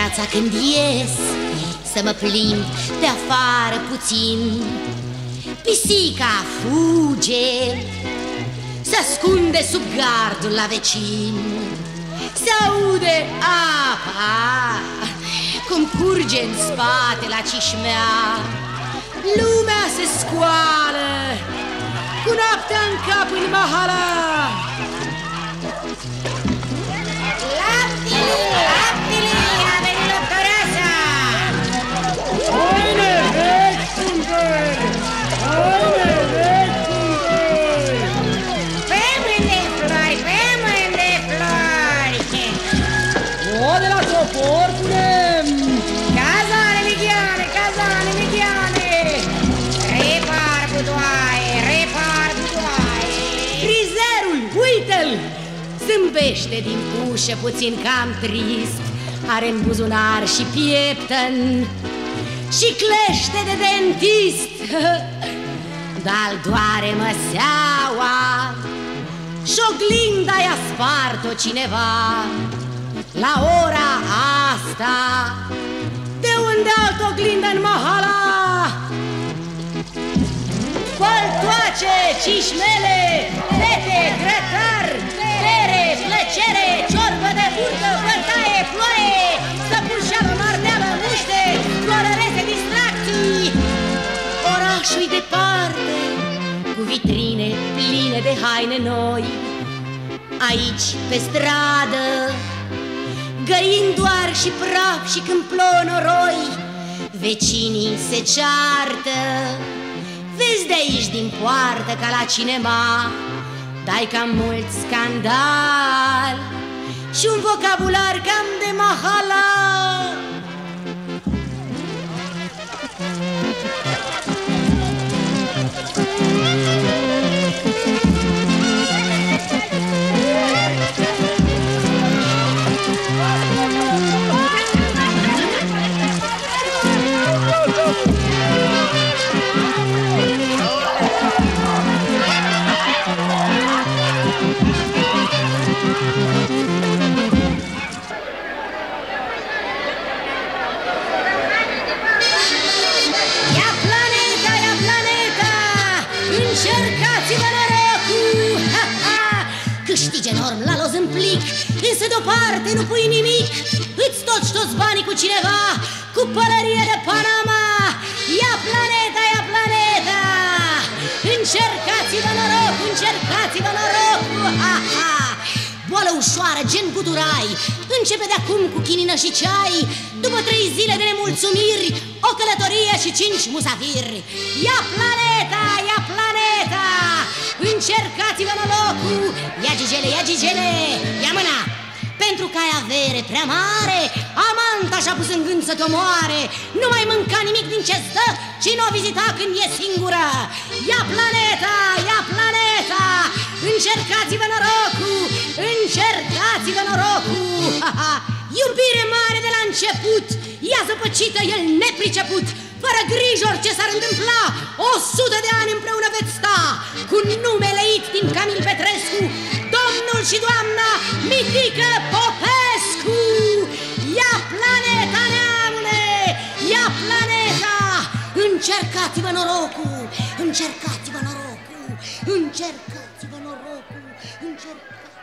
dimineața când ies să mă plimb pe afară puțin, pisica fuge, se ascunde sub gardul la vecin. Se aude apa cum curge în spate la cișmea. Lumea se scoală cu noaptea în cap în mahala. Laptele, a venit doctoreasa! Haine vechi cumpări! Haine vechi cumpări! Pământ de flori, pământ de flori! O, de la topor punem! Cazane mediane, cazane mediane! Repar budoaie, repar budoaie! Frizerul, uite-l! Zâmbește din ușă puțin cam trist, are în buzunar și pieptăn și clește de dentist. Dar doare măseaua și oglinda i-a spart-o cineva. La ora asta, de unde altă oglindă în mahala? Păltoace, cișmele, fete, grătar, bere, plăcere, ciorbă de burtă, bătaie, ploaie, stăpâșeală, mardeală, muște, florărese, distracții. Orașul-i departe, cu vitrine pline de haine noi. Aici, pe stradă, găini doar și praf și câmplon noroi. Vecinii se ceartă, vezi de aici din poartă ca la cinema. Dai cam mult scandal și un vocabular cam de mahala. Câștigi enorm la loz în plic, însă deoparte nu pui nimic. Îți toți banii cu cineva, cu pălărie de Panama. Ia planeta, ia planeta! Încercați-vă noroc, încercați-vă noroc! Boală ușoară, gen guturai, începe de acum cu chinină și ceai. După 3 zile de nemulțumiri, o călătorie și 5 musafiri. Ia planeta, ia planeta! Încercați-vă norocul! Ia gigele, ia gigele! Ia mâna! Pentru că ai avere prea mare, amanta și-a pus în gând să te omoare. Nu mai mânca nimic din ce-ți dă, ci nu o vizita când e singură. Ia planeta, ia planeta! Încercați-vă norocul! Încercați-vă norocul! Iubire mare de la început, ea zăpăcită, el nepriceput. Fără grijă orice s-ar întâmpla, 100 de ani împreună veți sta. Cu numele it din Camil Petrescu, domnul și doamna Mitică Popescu. Ia planeta, neamule! Ia planeta! Încercați-vă norocul! Încercați-vă norocul! Încercați-vă norocul! Încercați-vă!